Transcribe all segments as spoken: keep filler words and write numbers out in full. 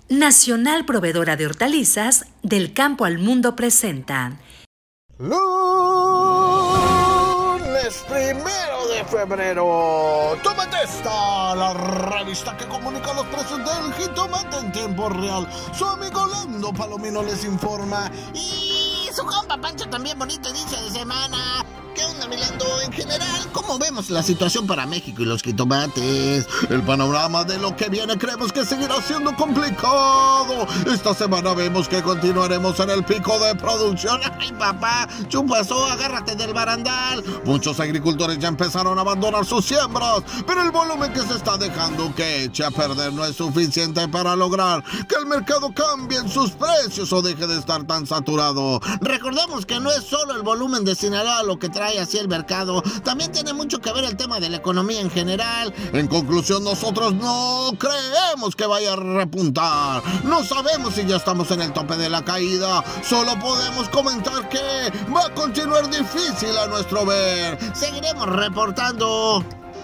Nacional Proveedora de Hortalizas, del campo al mundo presenta. Lunes primero de febrero. Tómate esta, la revista que comunica los precios del jitomate en tiempo real. Su amigo Lando Palomino les informa. Y su compa Pancho también bonito inicio de semana. ¿Qué onda, Milando? En general, ¿cómo vemos la situación para México y los jitomates? El panorama de lo que viene creemos que seguirá siendo complicado. Esta semana vemos que continuaremos en el pico de producción. ¡Ay, papá! ¡Chupazo, agárrate del barandal! Muchos agricultores ya empezaron a abandonar sus siembras, pero el volumen que se está dejando que eche a perder no es suficiente para lograr que el mercado cambie en sus precios o deje de estar tan saturado. Recordemos que no es solo el volumen de Sinaloa lo que trae así el mercado, también tiene mucho que ver el tema de la economía en general. En conclusión, nosotros no creemos que vaya a repuntar. No sabemos si ya estamos en el tope de la caída. Solo podemos comentar que va a continuar difícil a nuestro ver. Seguiremos reportando.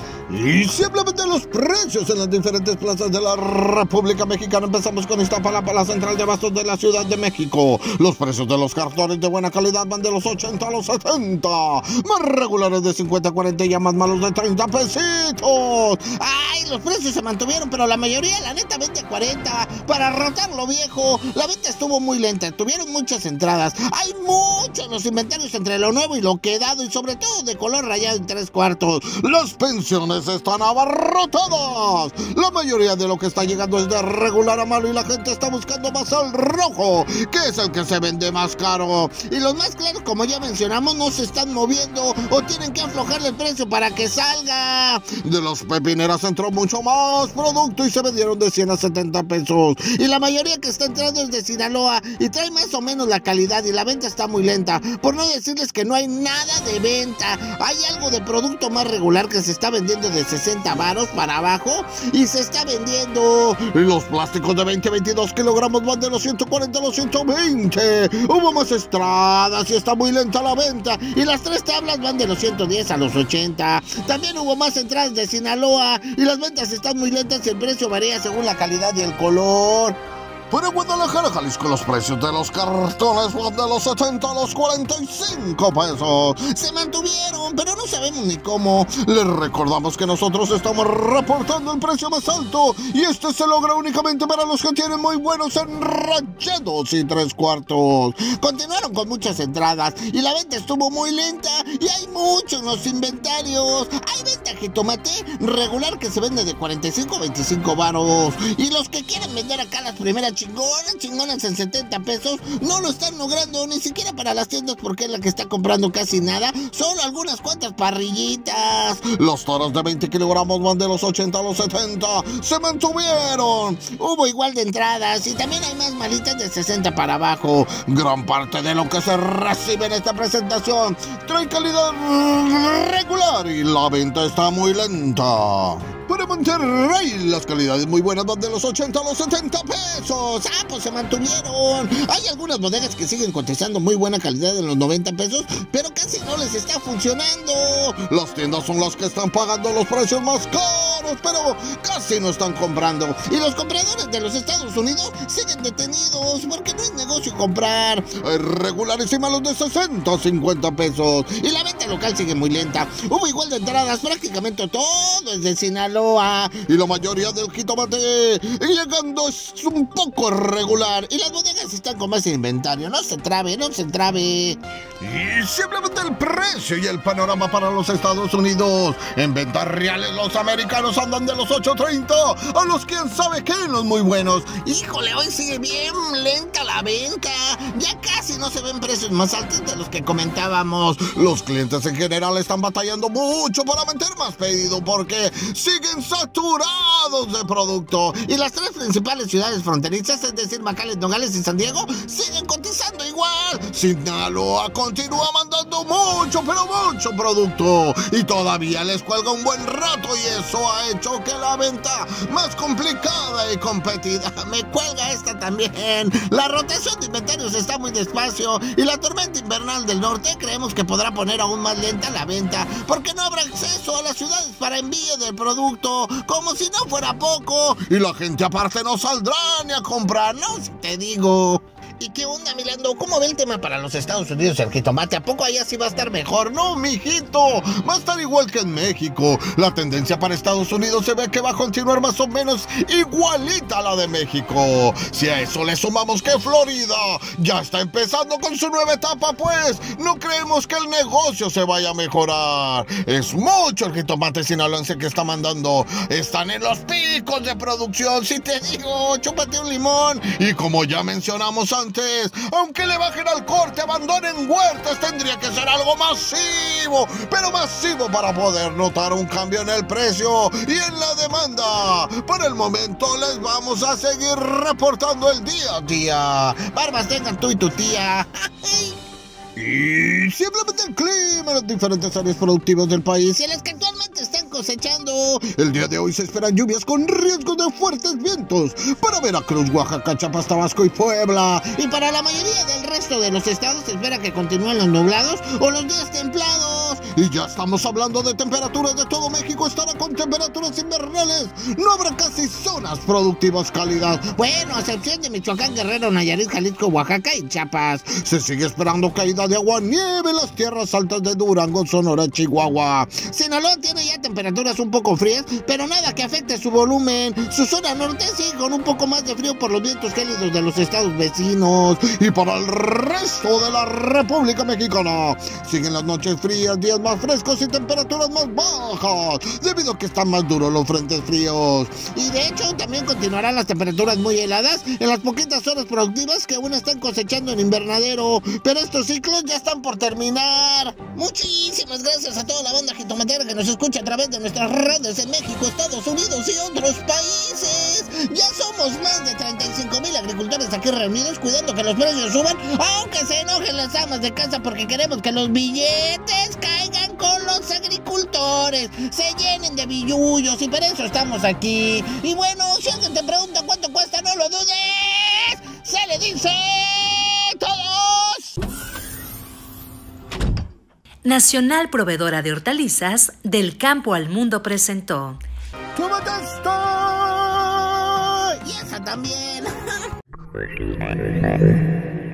Y simplemente los precios en las diferentes plazas de la República Mexicana. Empezamos con Iztapalapa, la central de abastos de la Ciudad de México. Los precios de los cartones de buena calidad van de los ochenta a los setenta. Más regulares de cincuenta a cuarenta y ya más malos de treinta pesitos. Ay, los precios se mantuvieron, pero la mayoría, la neta, veinte a cuarenta. Para rotar lo viejo, la venta estuvo muy lenta. Tuvieron muchas entradas. Hay muchos los inventarios entre lo nuevo y lo quedado, y sobre todo de color rayado en tres cuartos. Las pensiones están abarrotadas. La mayoría de lo que está llegando es de regular a malo y la gente está buscando más al rojo, que es el que se vende más caro. Y los más claros, como ya mencionamos, no se están moviendo o tienen que aflojarle el precio para que salga. De los pepineras entró mucho más producto y se vendieron de cien a setenta pesos. Y la mayoría que está entrando es de Sinaloa y trae más o menos la calidad, y la venta está muy lenta. Por no decirles que no hay nada de venta. Hay algo de producto más regular que se está vendiendo de sesenta varos para abajo y se está vendiendo. Y los plásticos de veinte a veintidós kilogramos van de los ciento cuarenta a los ciento veinte. Hubo más estradas y está muy lenta la venta. Y las tres tablas van de los ciento diez a los ochenta. También hubo más entradas de Sinaloa y las ventas están muy lentas y el precio varía según la calidad y el color. Pero en Guadalajara, Jalisco, los precios de los cartones van de los setenta a los cuarenta y cinco pesos. Se mantuvieron, pero no sabemos ni cómo. Les recordamos que nosotros estamos reportando el precio más alto y este se logra únicamente para los que tienen muy buenos enrachados y tres cuartos. Continuaron con muchas entradas y la venta estuvo muy lenta y hay muchos en los inventarios. Hay venta de jitomate regular que se vende de cuarenta y cinco a veinticinco varos. Y los que quieren vender acá las primeras chingonas, chingonas en setenta pesos, no lo están logrando ni siquiera para las tiendas, porque es la que está comprando casi nada, solo algunas cuantas parrillitas. Los toros de veinte kilogramos van de los ochenta a los setenta, se mantuvieron. Hubo igual de entradas y también hay más malitas de sesenta para abajo. Gran parte de lo que se recibe en esta presentación trae calidad regular y la venta está muy lenta. Para Monterrey, las calidades muy buenas van de los ochenta a los setenta pesos. Ah, pues se mantuvieron. Hay algunas bodegas que siguen cotizando muy buena calidad en los noventa pesos, pero casi no les está funcionando. Las tiendas son las que están pagando los precios más caros, pero casi no están comprando. Y los compradores de los Estados Unidos siguen detenidos porque no es negocio comprar. Hay regulares y malos de sesenta a cincuenta pesos. Y la venta local sigue muy lenta. Hubo igual de entradas, prácticamente todo es de Sinaloa. Y la mayoría del jitomate llegando es un poco regular. Y las bodegas están con más inventario. No se trabe, no se trabe. Y simplemente el precio y el panorama para los Estados Unidos. En ventas reales los americanos andan de los ocho treinta a los quién sabe qué, los muy buenos. Híjole, hoy sigue bien lenta la venta. Ya casi no se ven precios más altos de los que comentábamos. Los clientes en general están batallando mucho para meter más pedido porque siguen saturados de producto. Y las tres principales ciudades fronterizas, es decir, McAllen, Nogales y San Diego, siguen cotizando igual igual, Sinaloa continúa mandando mucho, pero mucho producto y todavía les cuelga un buen rato y eso ha hecho que la venta más complicada y competida. Me cuelga esta también. La rotación de inventarios está muy despacio y la tormenta invernal del norte creemos que podrá poner aún más lenta la venta porque no habrá acceso a las ciudades para envío del producto, como si no fuera poco. Y la gente aparte no saldrá ni a comprar, ¿no? Si te digo. ¿Y qué onda, Milando? ¿Cómo ve el tema para los Estados Unidos, el jitomate? ¿A poco allá sí va a estar mejor? No, mijito, va a estar igual que en México. La tendencia para Estados Unidos se ve que va a continuar más o menos igualita a la de México. Si a eso le sumamos que Florida ya está empezando con su nueva etapa, pues no creemos que el negocio se vaya a mejorar. Es mucho el jitomate sinaloense que está mandando. Están en los picos de producción, si te digo, chúpate un limón. Y como ya mencionamos antes, Antes, aunque le bajen al corte, abandonen huertas, tendría que ser algo masivo, pero masivo para poder notar un cambio en el precio y en la demanda. Por el momento les vamos a seguir reportando el día a día. Barbas tengan tú y tu tía. Y simplemente el clima en las diferentes áreas productivas del país y en las que actualmente están cosechando. El día de hoy se esperan lluvias con riesgo de fuertes vientos para Veracruz, Oaxaca, Chiapas, Tabasco y Puebla. Y para la mayoría del resto de los estados se espera que continúen los nublados o los días templados. Y ya estamos hablando de temperaturas de todo México. Estará con temperaturas invernales. No habrá casi zonas productivas cálidas. Bueno, a excepción de Michoacán, Guerrero, Nayarit, Jalisco, Oaxaca y Chiapas. Se sigue esperando caída de agua, nieve en las tierras altas de Durango, Sonora, Chihuahua. Sinaloa tiene ya temperaturas un poco frías, pero nada que afecte su volumen. Su zona norte sigue con un poco más de frío por los vientos gélidos de los estados vecinos. Y para el resto de la República Mexicana, siguen las noches frías, días más frescos y temperaturas más bajas, debido a que están más duros los frentes fríos. Y de hecho, también continuarán las temperaturas muy heladas en las poquitas horas productivas que aún están cosechando en invernadero. Pero estos ciclos ya están por terminar. Muchísimas gracias a toda la banda jitomatera que nos escucha a través de nuestras redes en México, Estados Unidos y otros países. Ya somos más de treinta y cinco mil agricultores aquí reunidos cuidando que los precios suban, aunque se enojen las amas de casa porque queremos que los billetes caigan con los agricultores, se llenen de billullos y por eso estamos aquí. Y bueno, si alguien te pregunta cuánto cuesta, no lo dudes, se le dice todos. Nacional Proveedora de Hortalizas, del campo al mundo presentó. ¡Tómate esto! Y esa también.